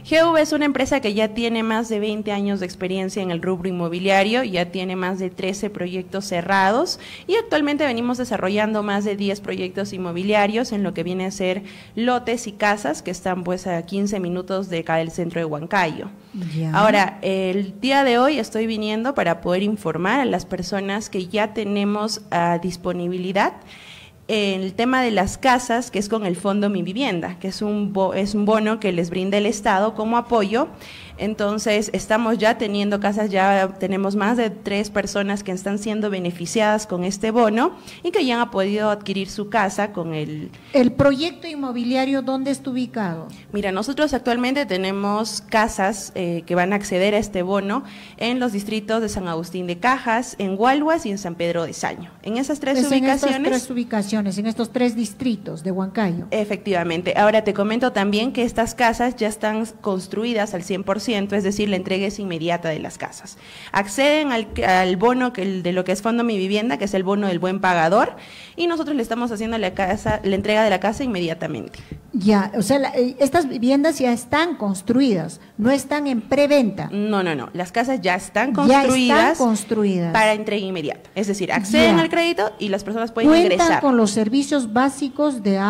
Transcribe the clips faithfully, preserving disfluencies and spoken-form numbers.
G V es una empresa que ya tiene más de veinte años de experiencia en el rubro inmobiliario, ya tiene más de trece proyectos cerrados y actualmente venimos desarrollando más de diez proyectos inmobiliarios en lo que viene a ser lotes y casas que están pues a quince minutos de acá del centro de Huancayo. Ya. Ahora, el día de hoy estoy viniendo para poder informar a las personas que ya tenemos uh, disponibilidad el tema de las casas, que es con el Fondo Mi Vivienda, que es un, bo, es un bono que les brinda el Estado como apoyo. Entonces, estamos ya teniendo casas, ya tenemos más de tres personas que están siendo beneficiadas con este bono y que ya han podido adquirir su casa con el… ¿El proyecto inmobiliario dónde está ubicado? Mira, nosotros actualmente tenemos casas eh, que van a acceder a este bono en los distritos de San Agustín de Cajas, en Gualhuas y en San Pedro de Saño. En esas tres pues ubicaciones… En estas tres ubicaciones, en estos tres distritos de Huancayo. Efectivamente. Ahora te comento también que estas casas ya están construidas al cien por ciento, es decir, la entrega es inmediata de las casas. Acceden al, al bono que el, de lo que es Fondo Mi Vivienda, que es el bono del buen pagador, y nosotros le estamos haciendo la, casa, la entrega de la casa inmediatamente. Ya, o sea, la, estas viviendas ya están construidas, no están en preventa. No, no, no, las casas ya están construidas, ya están construidas para entrega inmediata. Es decir, acceden ya. al crédito y las personas pueden ¿Cuentan ingresar. con los servicios básicos de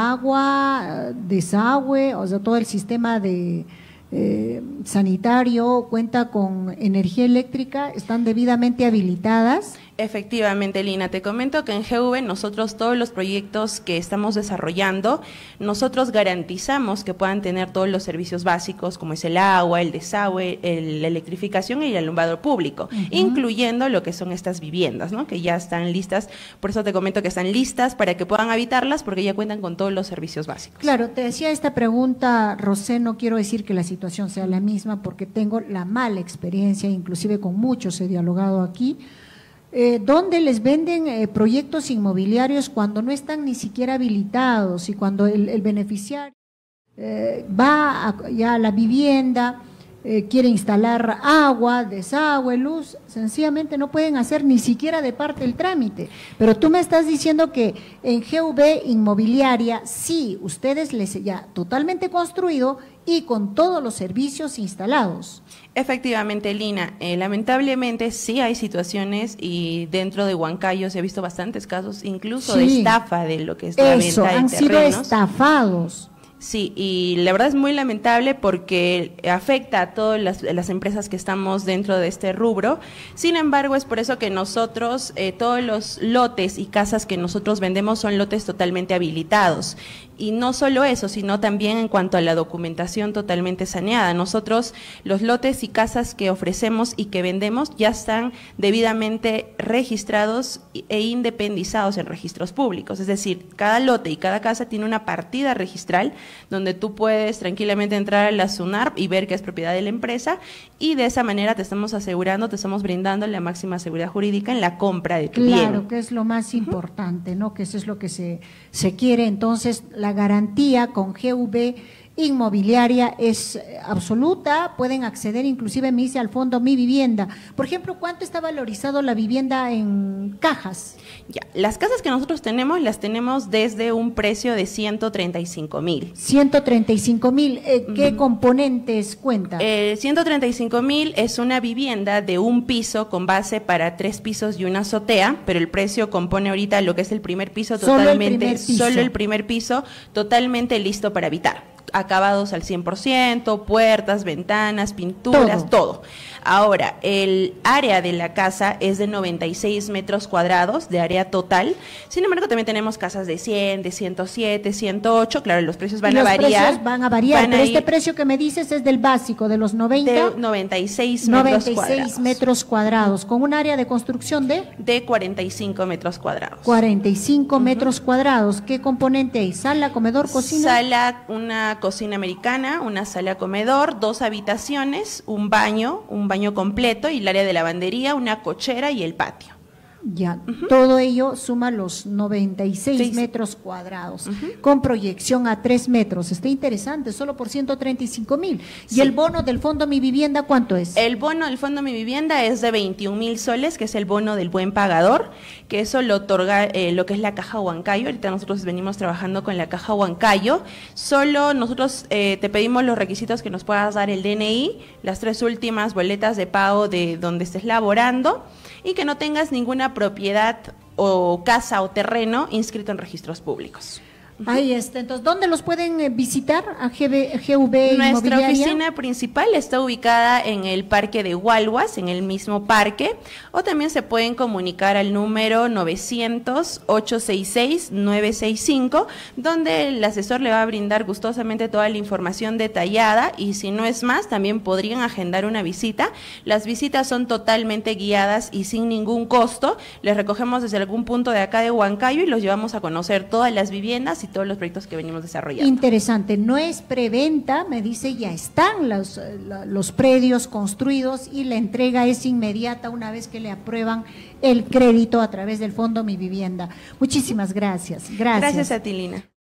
agua, desagüe, o sea, todo el sistema de… Eh, sanitario, cuenta con energía eléctrica, están debidamente habilitadas? Efectivamente, Lina, te comento que en G V nosotros todos los proyectos que estamos desarrollando, nosotros garantizamos que puedan tener todos los servicios básicos como es el agua, el desagüe, el, la electrificación y el alumbrado público, uh-huh. incluyendo lo que son estas viviendas, ¿no? Que ya están listas, por eso te comento que están listas para que puedan habitarlas porque ya cuentan con todos los servicios básicos. Claro, te decía esta pregunta, Rosé, no quiero decir que la situación sea la misma porque tengo la mala experiencia, inclusive con muchos he dialogado aquí, Eh, donde les venden eh, proyectos inmobiliarios cuando no están ni siquiera habilitados y cuando el, el beneficiario eh, va a, ya a la vivienda, eh, quiere instalar agua, desagüe, luz, sencillamente no pueden hacer ni siquiera de parte el trámite. Pero tú me estás diciendo que en G V Inmobiliaria sí, ustedes les ya totalmente construido y con todos los servicios instalados. Efectivamente, Lina, eh, lamentablemente sí hay situaciones y dentro de Huancayo se ha visto bastantes casos, incluso sí. de estafa de lo que es la Eso, venta de han terrenos. sido estafados. Sí, y la verdad es muy lamentable porque afecta a todas las, las empresas que estamos dentro de este rubro. Sin embargo, es por eso que nosotros, eh, todos los lotes y casas que nosotros vendemos son lotes totalmente habilitados. Y no solo eso, sino también en cuanto a la documentación totalmente saneada. Nosotros, los lotes y casas que ofrecemos y que vendemos ya están debidamente registrados e independizados en registros públicos. Es decir, cada lote y cada casa tiene una partida registral donde tú puedes tranquilamente entrar a la SUNARP y ver que es propiedad de la empresa y de esa manera te estamos asegurando, te estamos brindando la máxima seguridad jurídica en la compra de tu claro, bien. Claro, que es lo más importante, ¿no? Que eso es lo que se, se quiere. Entonces, la garantía con G V Inmobiliaria es absoluta, pueden acceder, inclusive me dice al fondo Mi Vivienda. Por ejemplo, ¿cuánto está valorizado la vivienda en Cajas? Ya, las casas que nosotros tenemos, las tenemos desde un precio de ciento treinta y cinco mil. ciento treinta y cinco mil, eh, ¿qué uh-huh. componentes cuenta? Eh, ciento treinta y cinco mil es una vivienda de un piso con base para tres pisos y una azotea, pero el precio compone ahorita lo que es el primer piso totalmente, solo el primer piso, solo el primer piso totalmente listo para habitar. Acabados al cien por ciento, puertas, ventanas, pinturas, todo. todo. Ahora, el área de la casa es de noventa y seis metros cuadrados de área total. Sin embargo, también tenemos casas de cien, de ciento siete, ciento ocho. Claro, los precios van los a variar. Los precios van a variar, van pero a este precio que me dices es del básico, de los noventa. De noventa y seis metros noventa y seis cuadrados. metros cuadrados, con un área de construcción de… De cuarenta y cinco metros cuadrados. cuarenta y cinco uh-huh. metros cuadrados. ¿Qué componente hay? ¿Sala, comedor, cocina? Sala, una cocina americana, una sala comedor, dos habitaciones, un baño, un baño completo y el área de lavandería, una cochera y el patio. Ya, uh-huh. Todo ello suma los noventa y seis Seis. metros cuadrados, Uh-huh. con proyección a tres metros. Está interesante, solo por ciento treinta y cinco mil. Sí. ¿Y el bono del Fondo Mi Vivienda cuánto es? El bono del Fondo Mi Vivienda es de veintiún mil soles, que es el bono del buen pagador, que eso lo otorga eh, lo que es la Caja Huancayo. Ahorita nosotros venimos trabajando con la Caja Huancayo. Solo nosotros eh, te pedimos los requisitos que nos puedas dar el D N I, las tres últimas boletas de pago de donde estés laborando y que no tengas ninguna propiedad o casa o terreno inscrito en registros públicos. Ahí está. Entonces, ¿dónde los pueden eh, visitar a G B, G V Nuestra Inmobiliaria? oficina principal está ubicada en el Parque de Gualguas, en el mismo parque, o también se pueden comunicar al número novecientos, ochocientos sesenta y seis, novecientos sesenta y cinco, donde el asesor le va a brindar gustosamente toda la información detallada, y si no es más, también podrían agendar una visita. Las visitas son totalmente guiadas y sin ningún costo. Les recogemos desde algún punto de acá de Huancayo y los llevamos a conocer todas las viviendas y todos los proyectos que venimos desarrollando. Interesante, no es preventa, me dice, ya están los, los predios construidos y la entrega es inmediata una vez que le aprueban el crédito a través del Fondo Mi Vivienda. Muchísimas gracias. Gracias, Gracias a ti, Lina.